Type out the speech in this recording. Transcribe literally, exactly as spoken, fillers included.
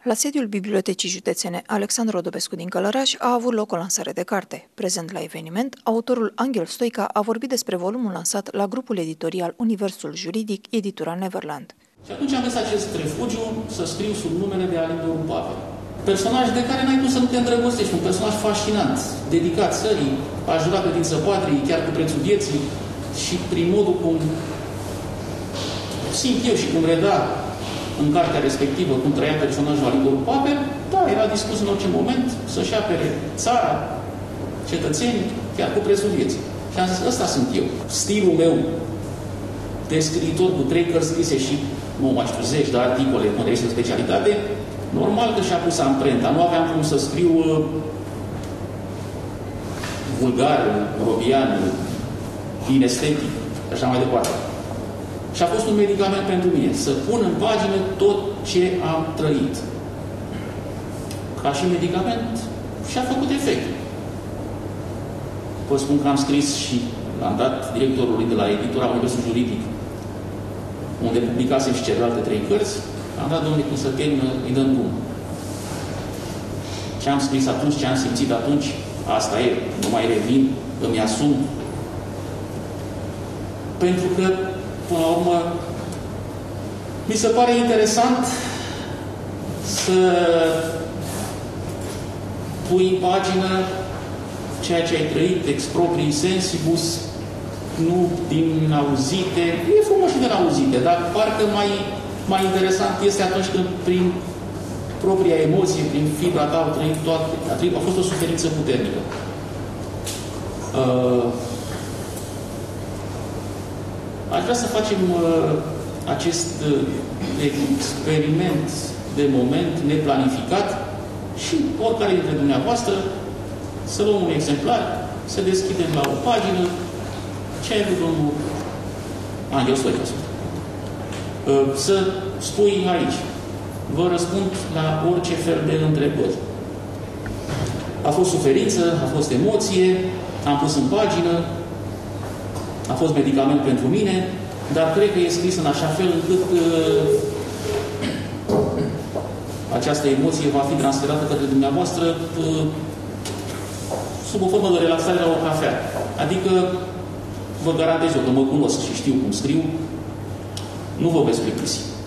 La sediul Bibliotecii Județene Alexandru Rodopescu din Călăraș a avut loc o lansare de carte. Prezent la eveniment, autorul Angel Stoica a vorbit despre volumul lansat la grupul editorial Universul Juridic, editura Neverland. Și atunci am găsit acest refugiu să scriu sub numele de Alin Doru Pavel. Personaj de care n-ai cum să nu te îndrăgostești, un personaj fascinant, dedicat țării, a jurat credință patriei, chiar cu prețul vieții, și prin modul cum simt eu și cum reda în cartea respectivă, cum trăia personajul Alin Doru Pavel, da, era dispus în orice moment să-și apere țara, cetățenii, chiar cu prețul vieții. Și am zis, ăsta sunt eu. Stilul meu de scriitor cu trei cărți scrise și, nu mai știu, zeci de articole în reviste de specialitate, normal că și-a pus amprenta. Nu aveam cum să scriu uh, vulgar, robian, inestetic, așa mai departe. Și a fost un medicament pentru mine, să pun în pagină tot ce am trăit. Ca și medicament și-a făcut efect. Vă spun că am scris și l-am dat directorului de la editura Universul Juridic, unde publicasem și celelalte trei cărți, am dat, domnule, cum să termină, îi dăm bun. Ce am scris atunci, ce am simțit atunci, asta e, nu mai revin, îmi asum. Pentru că, până la urmă, mi se pare interesant să pui în pagină ceea ce ai trăit, exproprii sensibus, nu din auzite. E frumos și din auzite, dar parcă mai, mai interesant este atunci când prin propria emoție, prin fibra ta, au trăit toate. A, trăit, a fost o suferință puternică. Uh, aș vrea să facem uh, acest uh, experiment de moment neplanificat și oricare dintre dumneavoastră să luăm un exemplar, să deschidem la o pagină ce ai vrut domnul Angel Stoica. Să spui aici. Vă răspund la orice fel de întrebări. A fost suferință, a fost emoție, am pus în pagină, a fost medicament pentru mine, dar cred că e scris în așa fel încât uh, această emoție va fi transferată către dumneavoastră uh, sub o formă de relaxare la o cafea. Adică, vă garantez eu că mă cunosc și știu cum scriu, nu vă veți plictisi.